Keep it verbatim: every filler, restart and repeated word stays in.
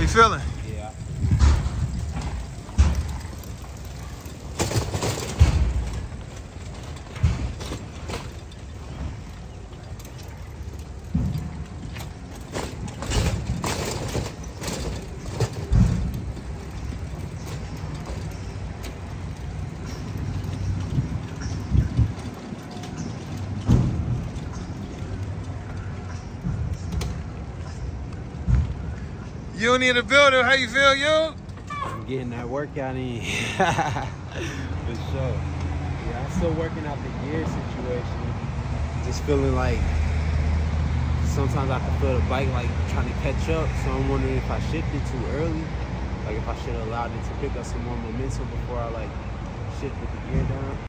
you feeling? Yeah. You in the building, how you feel, you? I'm getting that workout in. For sure. Yeah, I'm still working out the gear situation. Just feeling like sometimes I can feel the bike like trying to catch up. So I'm wondering if I shifted too early. Like if I should have allowed it to pick up some more momentum before I like shifted the gear down.